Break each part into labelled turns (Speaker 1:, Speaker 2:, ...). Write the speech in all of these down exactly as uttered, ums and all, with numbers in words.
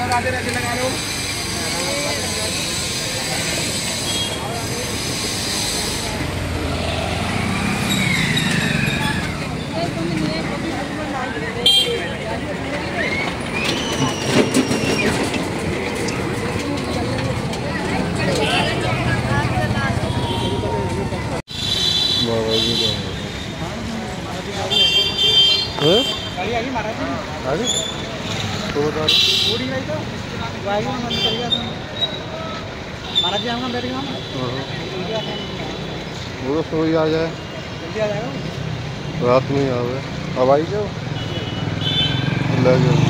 Speaker 1: राधे राधे लगा लो। गाड़ी आ गई महाराज जी। आ गई तो बता पूरी गई तो वाई में बंद कर दिया था महाराज जी। हम बैठ गए हम वो तो सोई आ जाए जल्दी आ जाएगा रात में ही आवे। अब आई जाओ ले जाओ।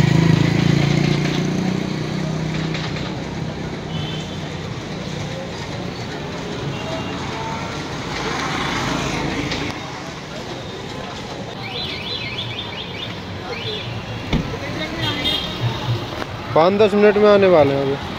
Speaker 1: पाँच दस मिनट में आने वाले हैं अभी।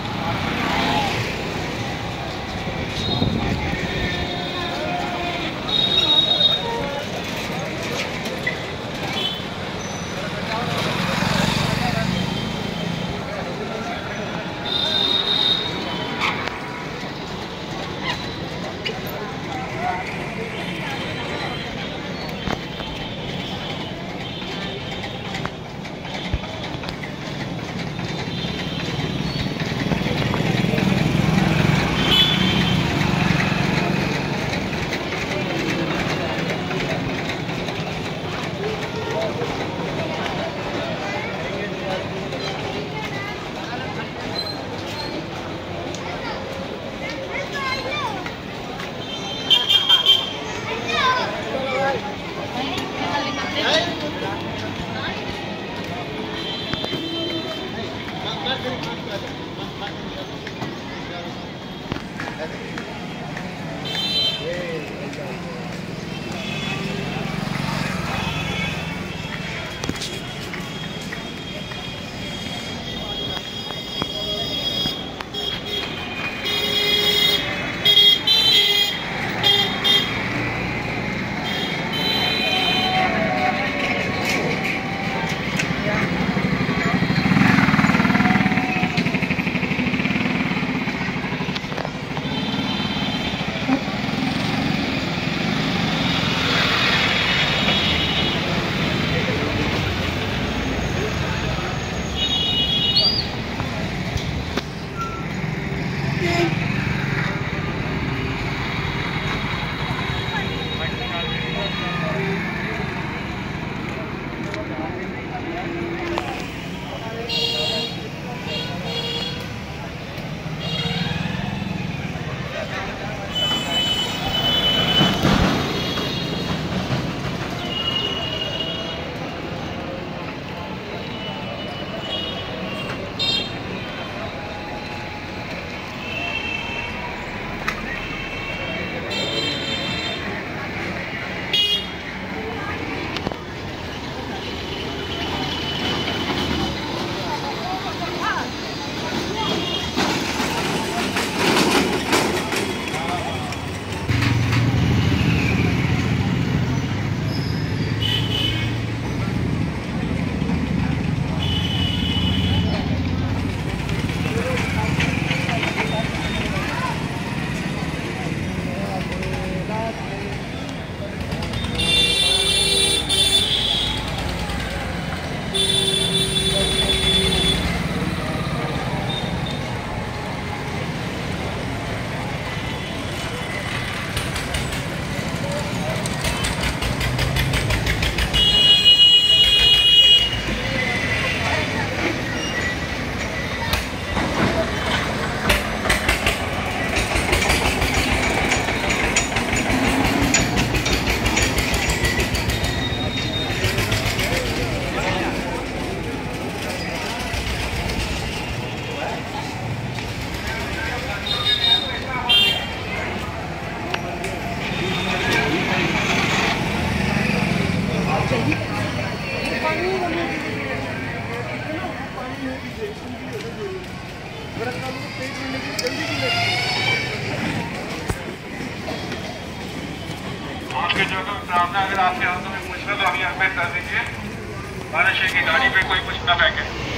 Speaker 2: आपके जो सामने अगर आपके हाथों में पूछना तो अभी हमें कर दीजिए। बारह की गाड़ी पे कोई कुछ ना फेंके।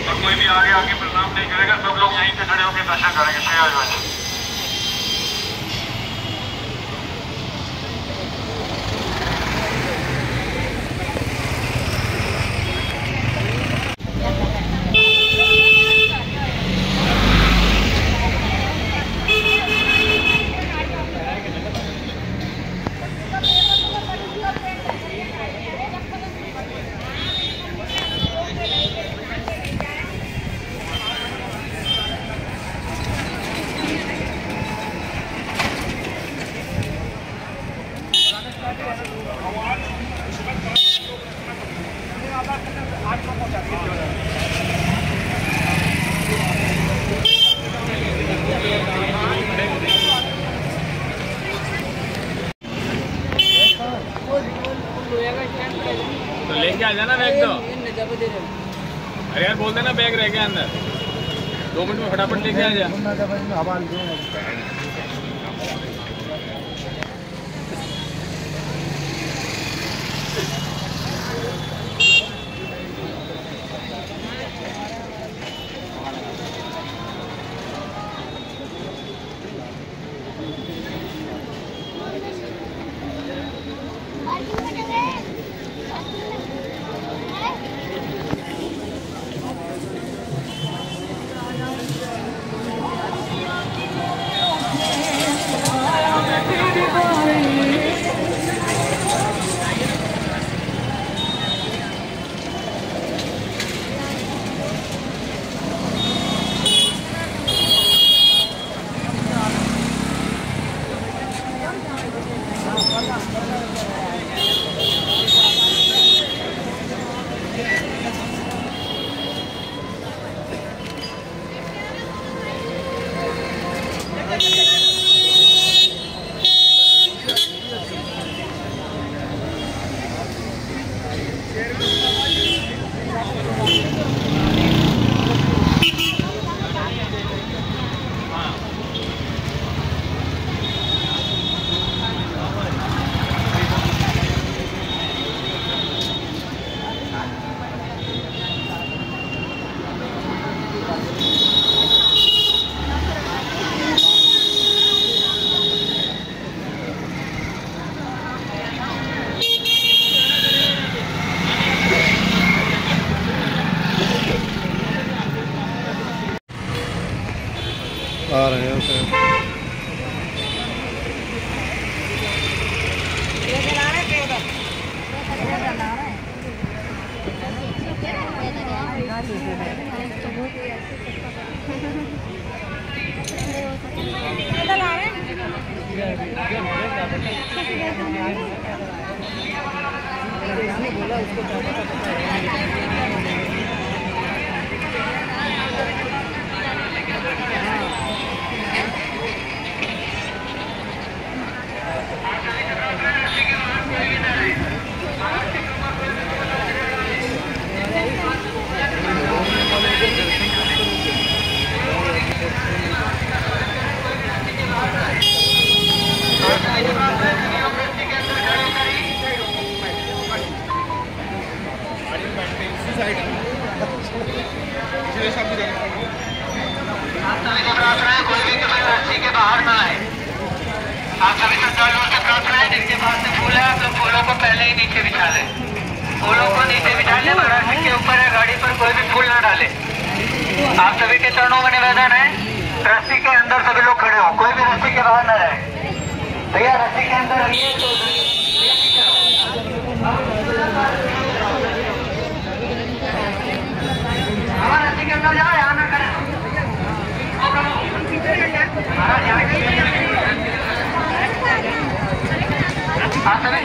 Speaker 2: और कोई भी आगे आके प्रणाम नहीं करेगा, सब लोग यहीं पे खड़े होकर दर्शन करेंगे। श्री हरिवंश।
Speaker 3: तो लेके आ जाना बैग तो। अरे यार बोल देना बैग रह गया अंदर, दो मिनट में फटाफट लेके आ जा।
Speaker 1: आ रहे हैं उसे बोला उसको
Speaker 2: कोई भी कभी रस्सी के बाहर ना आए। आप सभी श्रद्धालुओं से प्रार्थना है, जिनके पास में फूल है आप लोग फूलों को पहले ही नीचे बिछा लें। फूलों को नीचे बिछा लें, रस्सी के ऊपर है गाड़ी पर कोई भी फूल ना डाले। आप सभी के चरणों में निवेदन है, रस्सी के अंदर सभी लोग खड़े हो, कोई भी रस्सी के बाहर ना रहे। भैया रस्सी के अंदर रहिए तो रस्सी के अंदर जाओ, यहाँ ना खड़े आप सभी